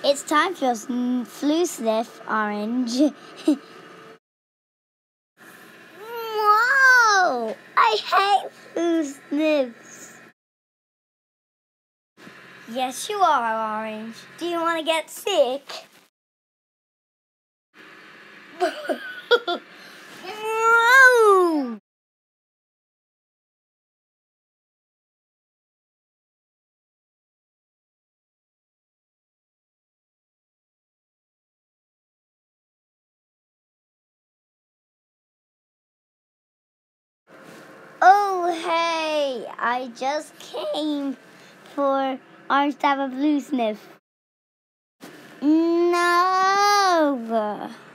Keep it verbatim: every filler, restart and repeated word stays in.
It's time for your flu sniff, Orange. Whoa! I hate flu sniffs. Yes, you are, Orange. Do you want to get sick? Whoa! Oh, hey! I just came for Orange to have a flu sniff. No!